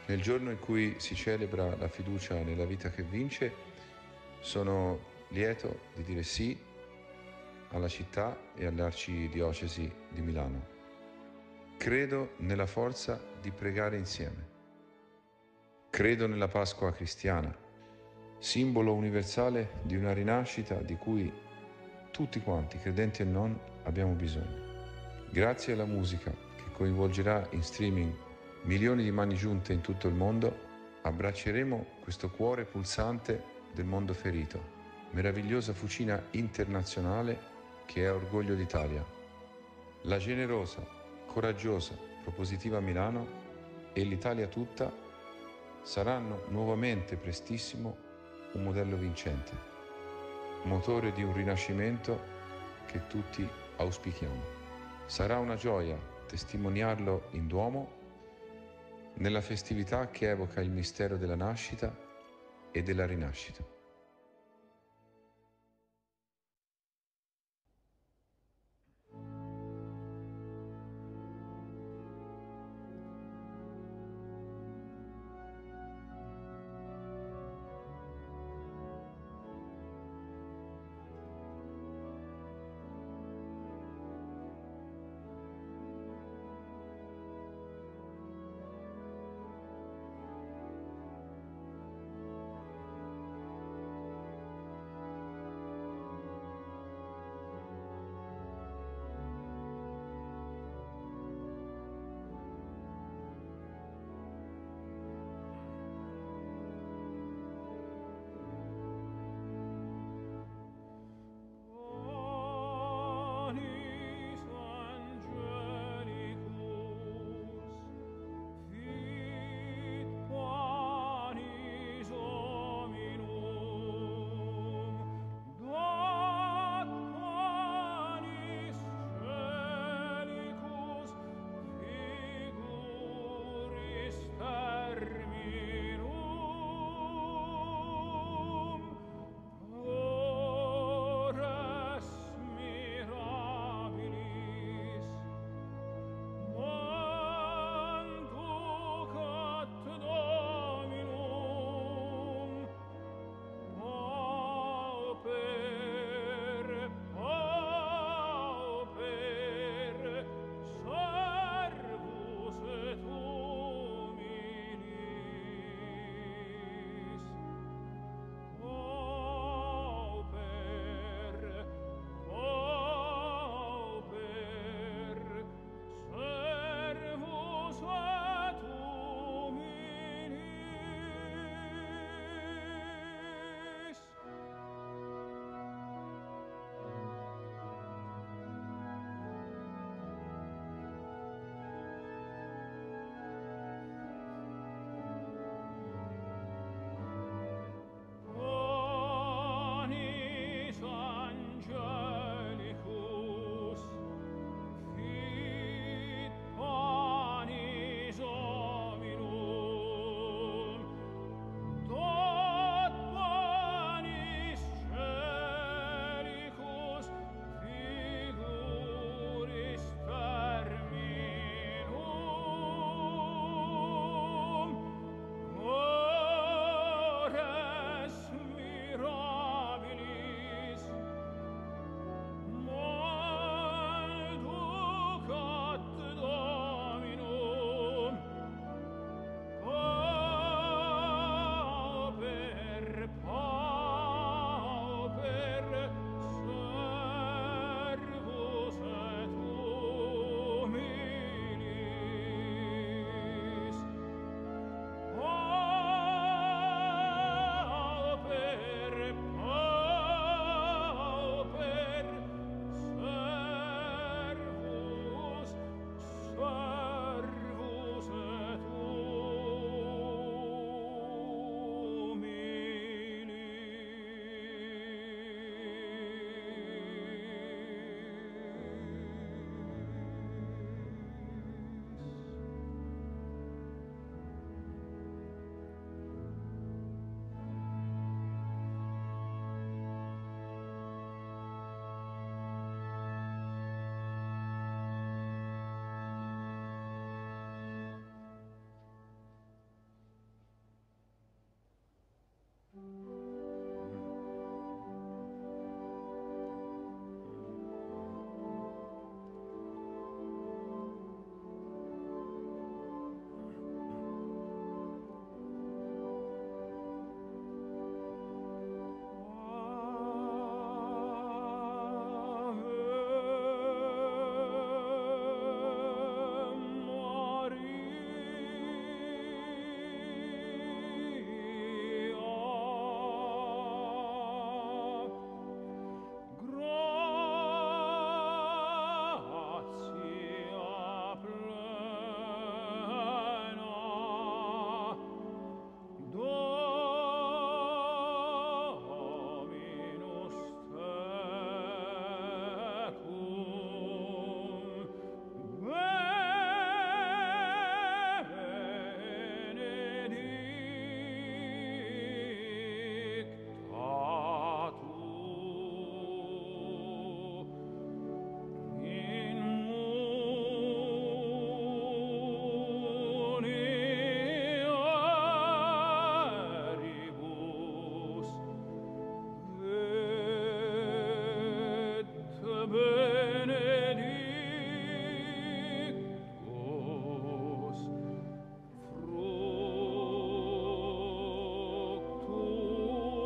Nel giorno in cui si celebra la fiducia nella vita che vince, sono lieto di dire sì alla città e all'arcidiocesi di Milano. Credo nella forza di pregare insieme. Credo nella Pasqua cristiana, simbolo universale di una rinascita di cui tutti quanti, credenti e non, abbiamo bisogno. Grazie alla musica che coinvolgerà in streaming milioni di mani giunte in tutto il mondo, abbracceremo questo cuore pulsante del mondo ferito, meravigliosa fucina internazionale che è orgoglio d'Italia. La generosa, coraggiosa, propositiva Milano e l'Italia tutta saranno nuovamente prestissimo un modello vincente, motore di un rinascimento che tutti auspichiamo. Sarà una gioia testimoniarlo in Duomo, nella festività che evoca il mistero della nascita e della rinascita.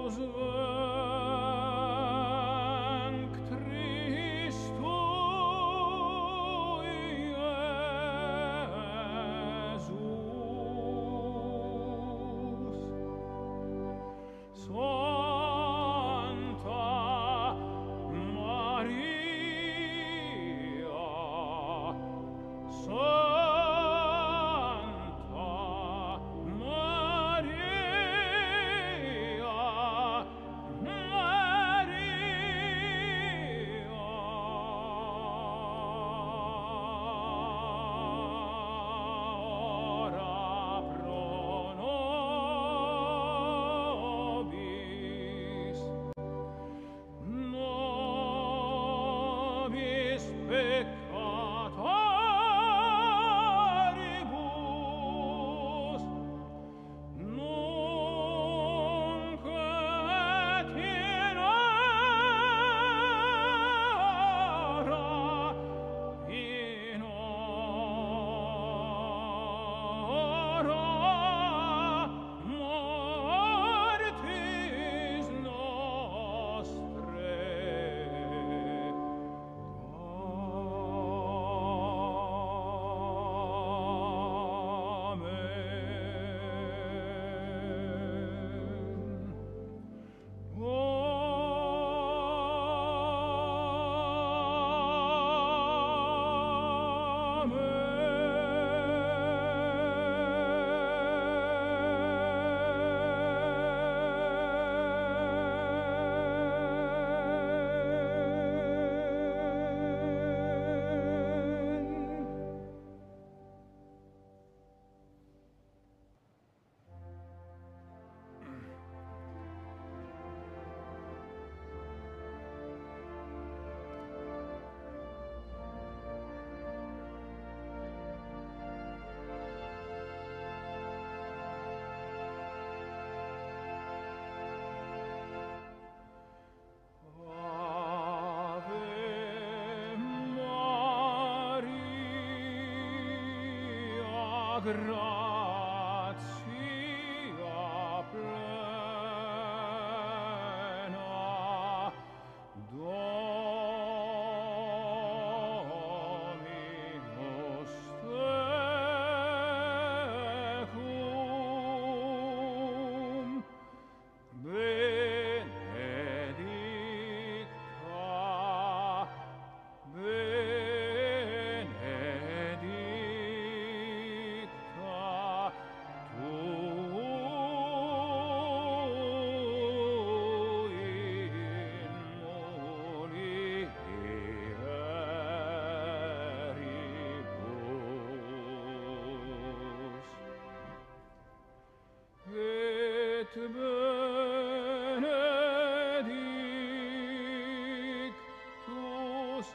Gratia plena, Dominus tecum, benedicta, benedicta tu in mulieribus, et benedictus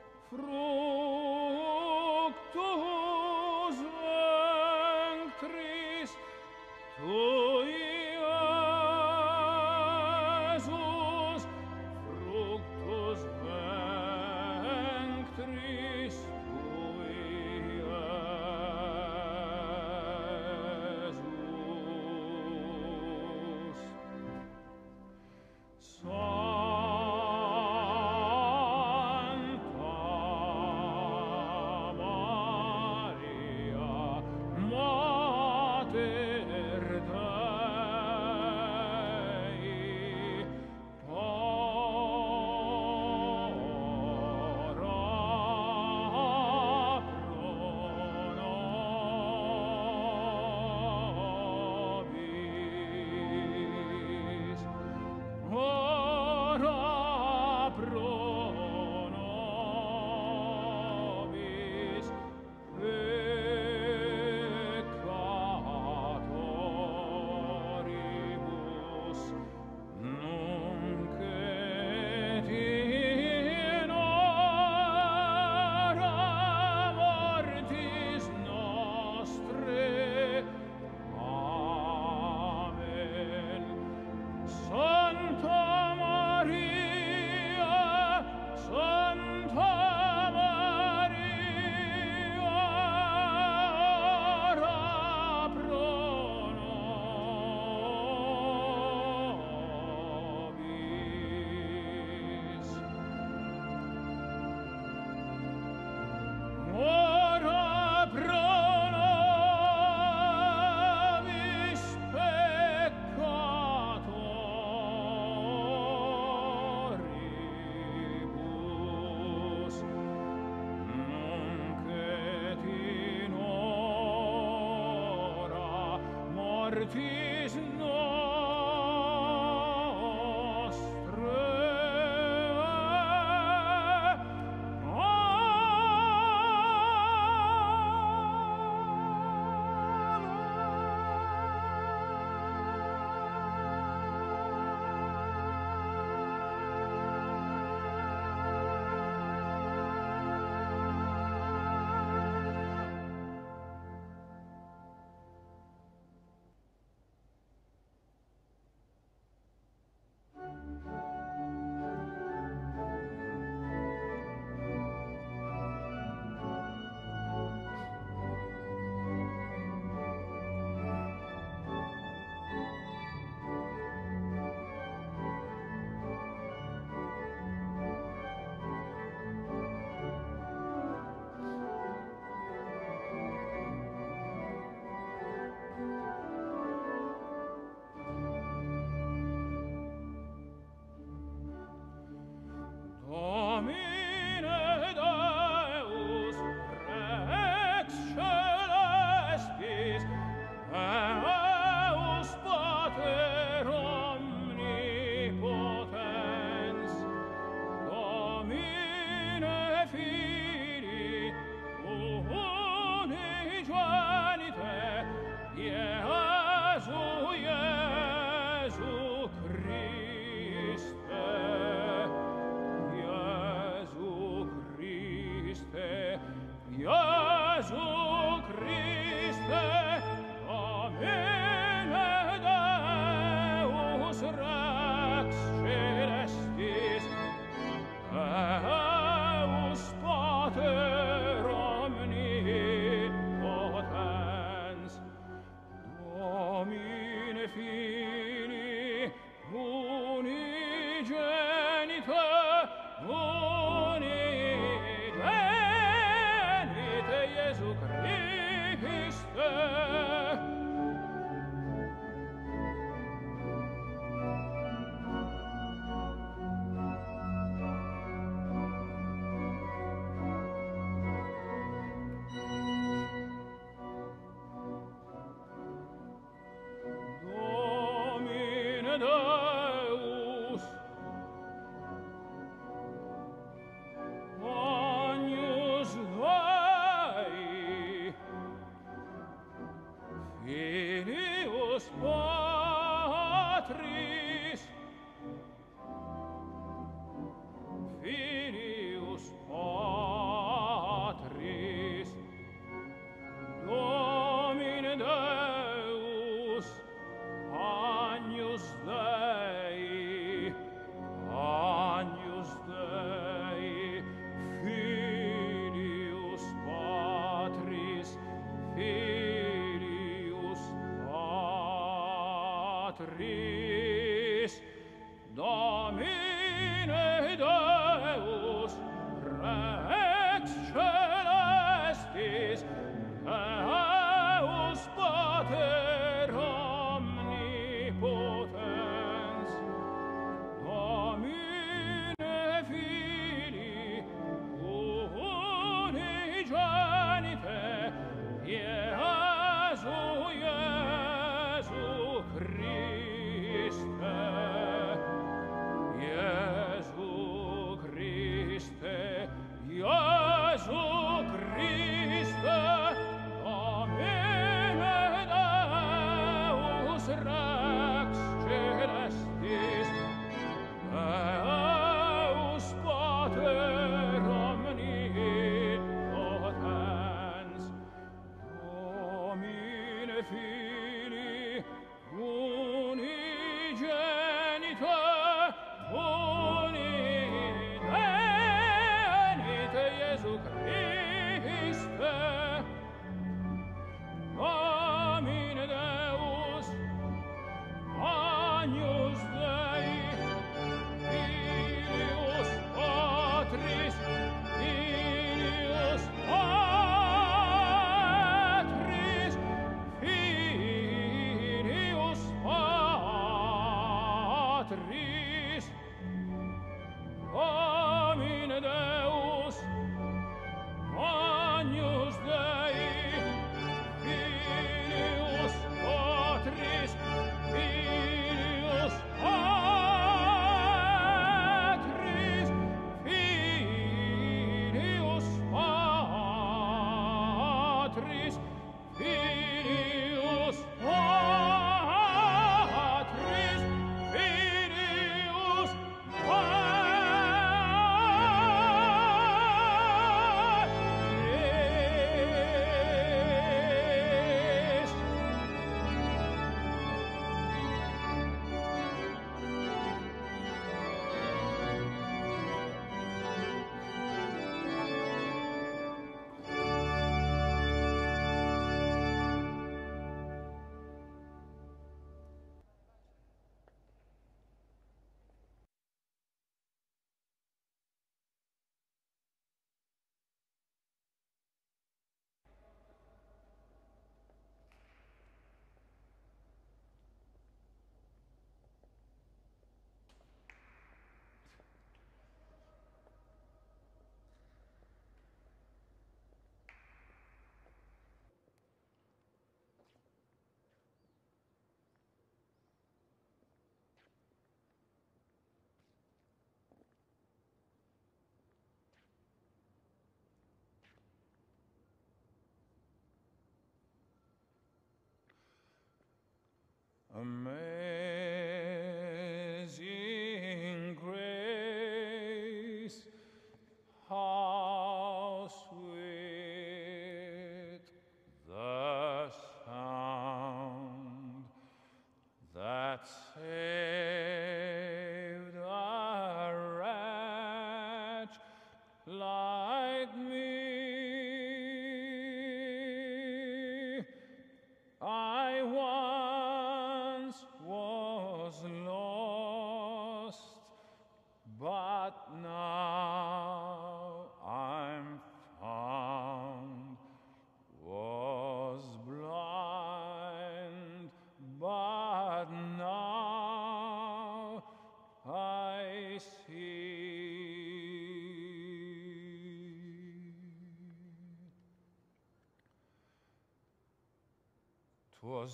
fructus ventris tui, Iesus, fructus ventris tui, Iesus. Sancta Maria, Mater Dei, ora pro nobis, ora pro nobis peccatoribus, nunc et in hora mortis nostrae. Amen. Santa Maria, Santa Maria, ora pro artis Deus agnus Dei filius Patris Domine Deus agnus Dei filius Patris Domine Deus Rex Celestis Deus Pater omnipotens Domine Filii unigenite Iesu Christe Iesu Christe Domine Deus Rex Celestis Deus Pater omnipotens Domine Filii unigenite Iesu Christe Domine Deus agnus Dei filius Patris filius Patris Domine Deus agnus Dei filius Patris Amazing grace, how sweet the sound that saved a wretch like me. I once was lost, but now I'm found. Was blind, but now I see. 'Twas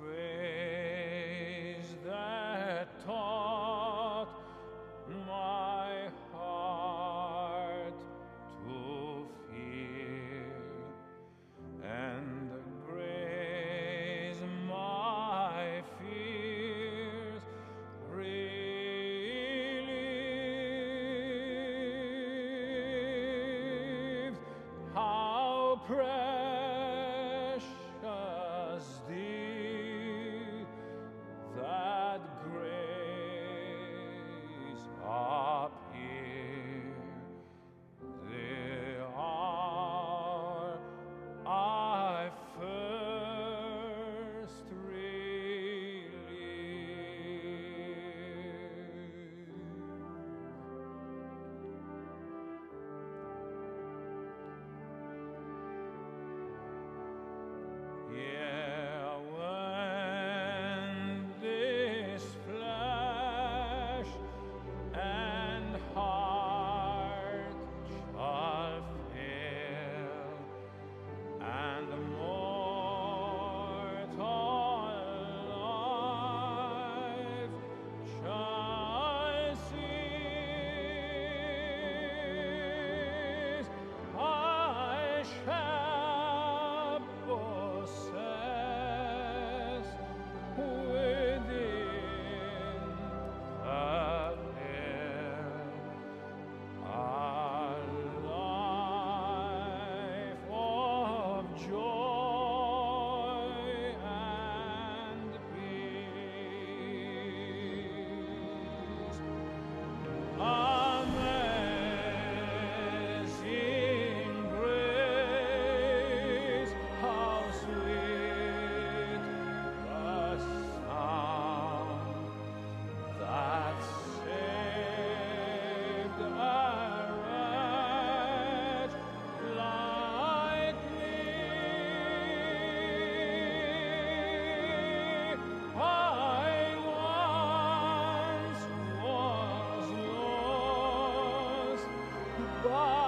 grace that taught my heart to fear, and grace my fears relieved. How precious did that grace appear the hour I first yeah, when this flesh and heart shall fail, and the mortal life shall cease, I shall possess within the veil a life of joy and peace. Amazing grace, how sweet the sound that saved a wretch like me. I once was lost, but